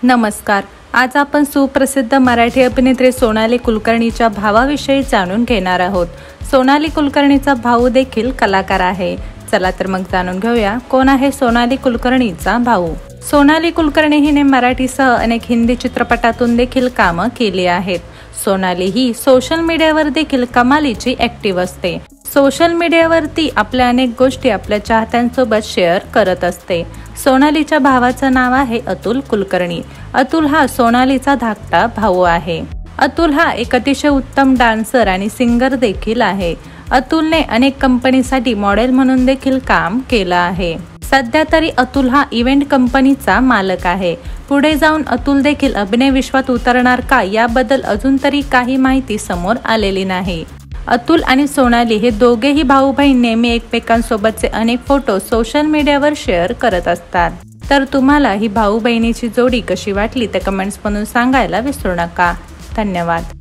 नमस्कार. आज आपण सुप्रसिद्ध मराठी अभिनेत्री सोनाली कुलकर्णीच्या भावाविषयी जाणून घेणार आहोत. सोनाली कुलकर्णीचा भाऊ देखील कलाकार आहे. चला तर मग जाणून घेऊया कोण आहे सोनाली कुलकर्णीचा भाऊ. सोनाली कुलकर्णी हिने मराठीसह अनेक हिंदी चित्रपटातून देखील कामं केली आहेत. सोनाली ही सोशल मीडियावर देखील कमालीची ऍक्टिव्ह असते. सोशल मीडियावरती आपल्या अनेक गोष्टी आपल्या चाहत्यांसोबत शेअर करत असते. सोनालीच्या भावाचं नाव आहे अतुल कुलकर्णी. अतुल हा सोनालीचा धाकटा भाऊ आहे. अतुल हा एक अतिशय उत्तम डान्सर आणि सिंगर देखील आहे. अतुलने अनेक कंपनीसाठी मॉडेल म्हणून देखील काम केलं आहे. सध्या तरी अतुल हा इव्हेंट कंपनीचा मालक आहे. पुढे जाऊन अतुल देखील अभिनय विश्वात उतरणार का याबद्दल अजून तरी काही माहिती समोर आलेली नाही. अतुल आणि सोनाली हे दोघेही भाऊ बहीण नेहमी एकमेकांसोबतचे अनेक फोटो सोशल मीडियावर शेअर करत असतात. तर तुम्हाला ही भाऊ बहिणीची जोडी कशी वाटली ते कमेंट्स मधून सांगायला विसरू नका. धन्यवाद.